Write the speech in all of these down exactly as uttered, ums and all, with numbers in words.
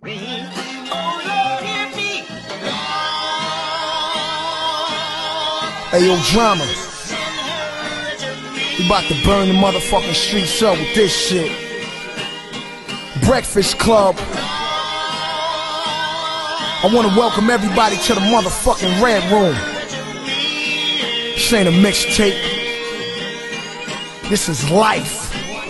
Hey yo, Drama, we about to burn the motherfucking streets up with this shit. Breakfast Club. I wanna welcome everybody to the motherfucking Red Room. This ain't a mixtape. This is life.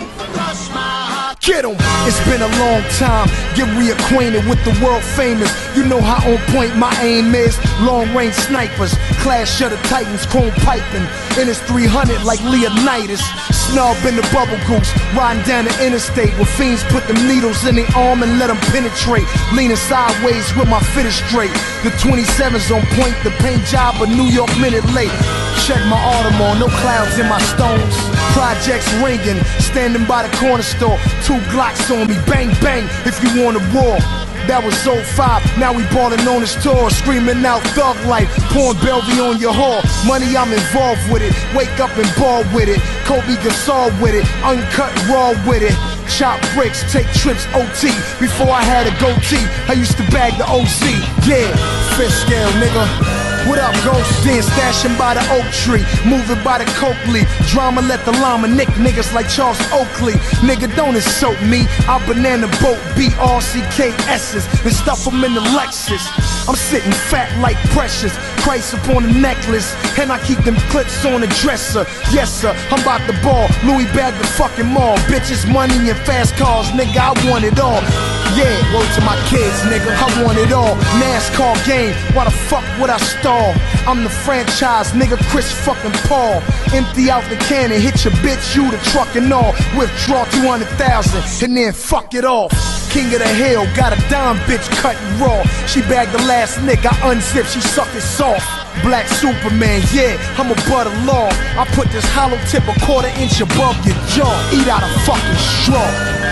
Get 'em! It's been a long time, get reacquainted with the world famous. You know how on point my aim is. Long range snipers, Clash of the Titans, chrome piping. In his three hundred like Leonidas. Snub in the bubble goose, riding down the interstate where fiends put them needles in their arm and let them penetrate. Leaning sideways with my fitted straight. The twenty-seven's on point, the paint job a New York minute late. Check my Audemars, no clouds in my stones. Projects ringing, standing by the corner store. Two Glocks on me, bang bang if you want a war. That was oh five, now we ballin' on this tour. Screaming out thug life, pouring Belvy on your whore. Money, I'm involved with it, wake up and ball with it. Kobe Gasol with it, uncut raw with it. Chop bricks, take trips O T. Before I had a goatee, I used to bag the O Z. Yeah, fifth scale nigga. What up, Ghost? Then stashing by the oak tree, moving by the coke leaf. Drama let the llama nick niggas like Charles Oakley. Nigga, don't insult me. I banana boat B R C K S's and stuff them in the Lexus. I'm sitting fat like Precious, Christ upon the necklace, and I keep them clips on the dresser. Yes sir, I'm about to ball. Louis bag the fucking mall. Bitches, money, and fast cars. Nigga, I want it all. Yeah, word to my kids, nigga, I want it all. NASCAR game, why the fuck would I stall? I'm the franchise, nigga, Chris fucking Paul. Empty out the cannon, hit your bitch, you the truck and all. Withdraw two hundred thousand, and then fuck it off. King of the hill, got a dime bitch cutting raw. She bagged the last nigga, I unzip, she suck it soft. Black Superman, yeah, I'm a butter law. I put this hollow tip a quarter inch above your jaw. Eat out a fucking straw.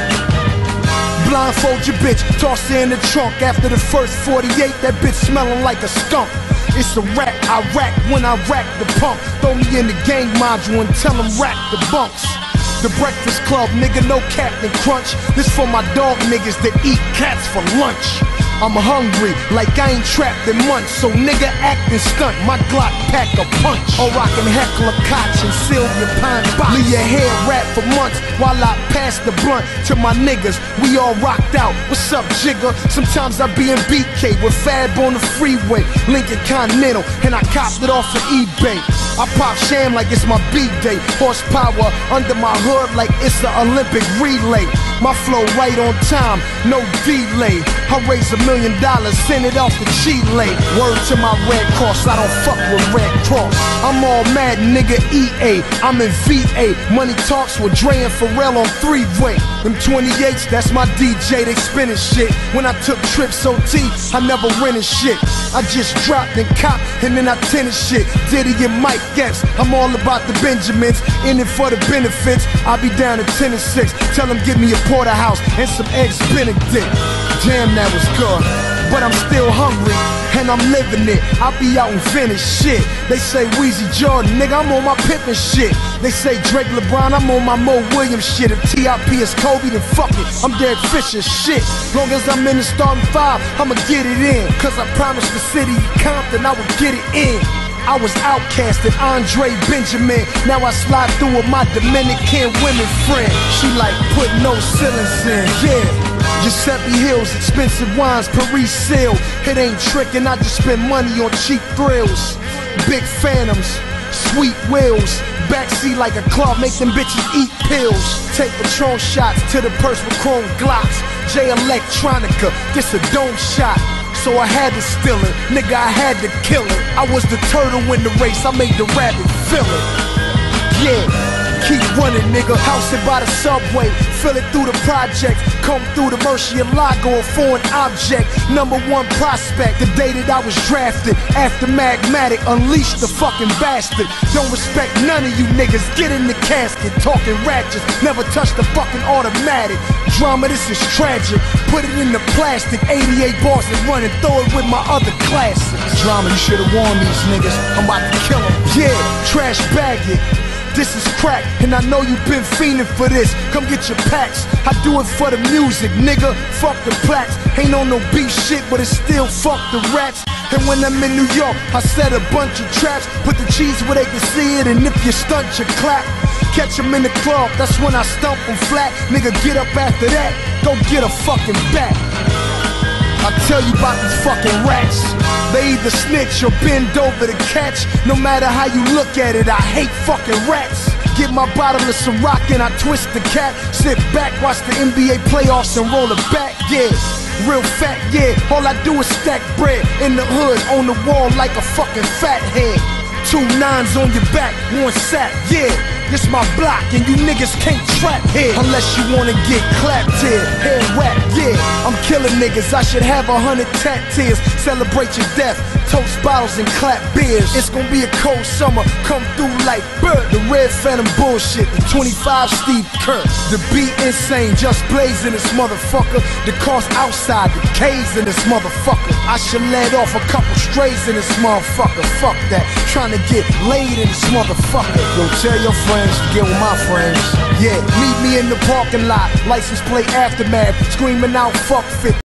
Blindfold your bitch, toss her in the trunk. After the first forty-eight, that bitch smelling like a skunk. It's a rap, I rack when I rack the pump. Throw me in the gang module and tell them rack the bunks. The Breakfast Club, nigga, no Captain Crunch. This for my dog niggas that eat cats for lunch. I'm hungry, like I ain't trapped in months. So nigga actin' stunt, my Glock pack a punch. Or rockin' Heckler Koch and Sylvia Pine box. Leave your hair wrapped for months while I pass the blunt to my niggas. We all rocked out, what's up Jigga? Sometimes I be in B K with Fab on the freeway, Lincoln Continental, and I copped it off of eBay. I pop sham like it's my B-day. Horsepower under my hood like it's an Olympic relay. My flow right on time, no delay. I raise a million dollars, send it off to Chile. Word to my Red Cross, I don't fuck with Red Cross. I'm all mad, nigga, E A. I'm in V A. Money talks with Dre and Pharrell on three-way. Them twenty-eights, that's my D J, they spinning shit. When I took trips O T, I never rented shit. I just dropped and cop, and then I tennis shit. Diddy and Mike Epps, I'm all about the Benjamins. In it for the benefits, I'll be down at ten and six. Tell them give me a porterhouse and some eggs Benedict. Damn, that was good, but I'm still hungry, and I'm living it. I be out and finish shit. They say Weezy Jordan, nigga, I'm on my Pippen shit. They say Drake LeBron, I'm on my Mo Williams shit. If T I P is Kobe, then fuck it, I'm Derek Fisher shit. Long as I'm in the starting five, I'ma get it in. Cause I promised the city of Compton I would get it in. I was outcasted, Andre Benjamin. Now I slide through with my Dominican women friend. She like put no ceilings in, yeah. Giuseppe Hills, expensive wines, Paris Seal. It ain't trickin', I just spend money on cheap thrills. Big phantoms, sweet wheels. Backseat like a club, make them bitches eat pills. Take Patron shots to the purse with chrome Glocks. J Electronica, this a dome shot. So I had to steal it, nigga, I had to kill it. I was the turtle in the race, I made the rabbit feel it. Yeah, keep running, nigga. House it by the subway, fill it through the project. Come through the Murcielago, a foreign object. Number one prospect, the day that I was drafted. After Magmatic, unleashed the fucking bastard. Don't respect none of you niggas, get in the casket. Talking ratchets, never touch the fucking automatic. Drama, this is tragic. Put it in the plastic, eighty-eight bars and run and throw it with my other classics. Drama, you should've warned these niggas, I'm about to kill them. Yeah, trash bag it. This is crack, and I know you've been fiending for this. Come get your packs. I do it for the music, nigga. Fuck the plaques. Ain't on no beef shit, but it's still fuck the rats. And when I'm in New York, I set a bunch of traps. Put the cheese where they can see it, and if you stunt, you clap. Catch 'em in the club, that's when I stump 'em flat. Nigga, get up after that, go get a fucking bat. I tell you about these fucking rats. They either snitch or bend over to catch. No matter how you look at it, I hate fucking rats. Get my bottle of Ciroc and I twist the cap. Sit back, watch the N B A playoffs and roll it back, yeah. Real fat, yeah. All I do is stack bread in the hood, on the wall like a fucking fat head. Two nines on your back, one sack, yeah. This my block and you niggas can't trap here unless you wanna get clapped here. Head rap, yeah. I'm killing niggas, I should have a hundred tat tears. Celebrate your death, toast bottles and clap beers. It's gonna be a cold summer, come through like bird. The red phantom bullshit, the twenty-five Steve Kerr. The beat insane, just blazing this motherfucker. The cost outside, the K's in this motherfucker. I should let off a couple strays in this motherfucker. Fuck that, trying to get laid in this motherfucker. Yo, tell your friends to get with my friends. Yeah, meet me in the parking lot, license plate aftermath, screaming out fuck fit.